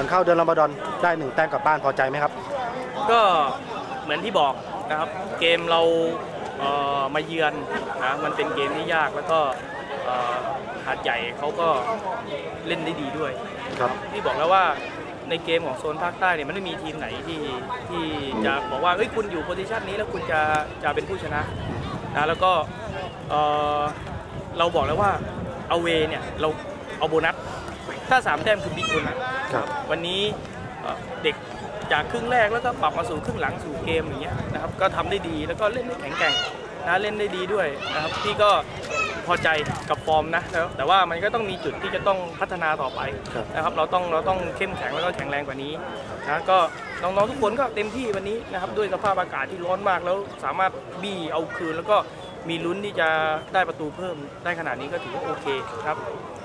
อนเข้าเดือนรอมฎอนได้1 แต้มกลับบ้านพอใจไหมครับก็เหมือนที่บอกนะครับเกมเรามาเยือนนะมันเป็นเกมที่ยากแล้วก็หาดใหญ่เขาก็เล่นได้ดีด้วยครับที่บอกแล้วว่าในเกมของโซนภาคใต้เนี่ยมันไม่มีทีมไหนที่จะบอกว่าเฮ้ยคุณอยู่โพซิชันนี้แล้วคุณจะเป็นผู้ชนะแล้วก็เราบอกแล้วว่าเอาเวเนี่ยเราเอาโบนัสถ้า3 แต้มคือบิ๊กโบนัสวันนี้เด็กจากครึ่งแรกแล้วก็ปรับมาสู่ครึ่งหลังสู่เกมอย่างเงี้ยนะครับก็ทำได้ดีแล้วก็เล่นได้แข็งแกร่งนะเล่นได้ดีด้วยนะครับพี่ก็พอใจกับฟอร์มนะแต่ว่ามันก็ต้องมีจุดที่จะต้องพัฒนาต่อไปนะครับเราต้องเข้มแข็งแล้วก็แข็งแรงกว่านี้นะก็น้องๆทุกคนก็เต็มที่วันนี้นะครับด้วยสภาพอากาศที่ร้อนมากแล้วสามารถบี้เอาคืนแล้วก็มีลุ้นที่จะได้ประตูเพิ่มได้ขนาดนี้ก็ถือว่าโอเคครับ